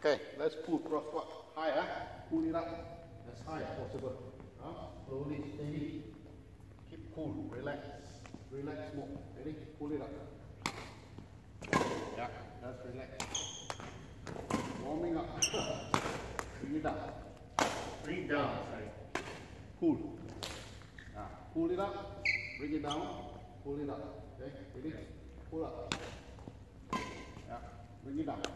Okay, let's pull cross squat higher. Pull it up as high as possible. Slowly, steady. Keep cool, relax. Relax more. Ready? Pull it up. Yeah, that's relax. Warming up. Bring it down. Bring it down, sorry. Cool. Pull it up. Bring it down. Pull it up. Okay, ready? Pull up. Yeah, bring it down.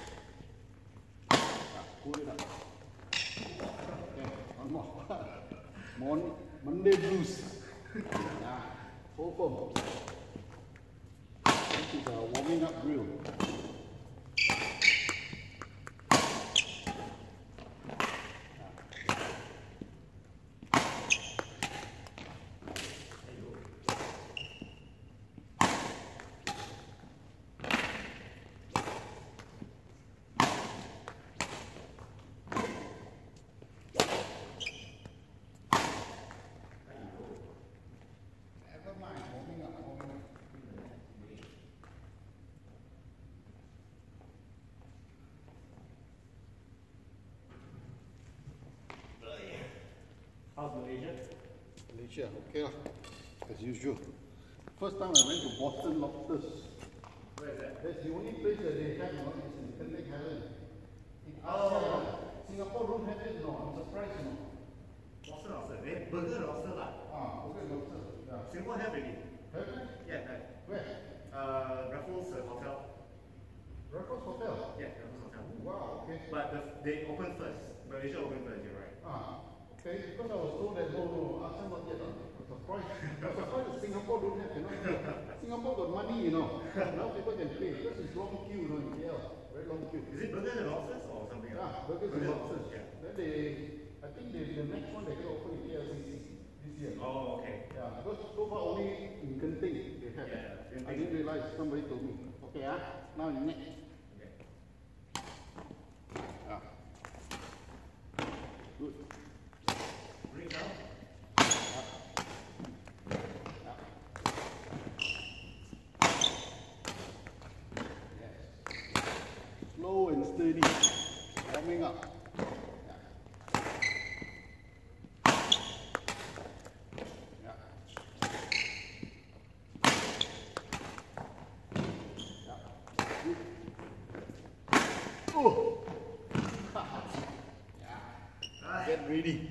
Pull it up. Okay, one more. Monday blues. Yeah, hold firm. This is a warming up drill. How's Malaysia? Malaysia, okay lah. As usual. First time I went to Boston Lobsters. Where is that? That's the only place that they have, is in Penang Island. Singapore don't have it, I'm surprised, Lobster. Burger lobster lah. Burger lobster. Yeah. Singapore have already. Have they? Yeah, have. Where? Raffles Hotel. Raffles Hotel? Yeah, Raffles Hotel. Wow, okay. But they open first. Malaysia open first, you're right. Okay, because I was told that no, ASEAN not yet. I was surprised. I was surprised that Singapore don't have, Singapore got money, Now people can pay. Because it's long queue, in KL. Very long queue. Is it burgers and lobsters or something else? Burgers and lobsters. Yeah. Then I think the next one they're going to open in KLCC this year. Oh, okay. Yeah, because so far only in Genting they have. Yeah. I didn't realize, somebody told me. Okay, now in next. Okay. Good. Bring it down. Slow and steady. Warming up. Get ready.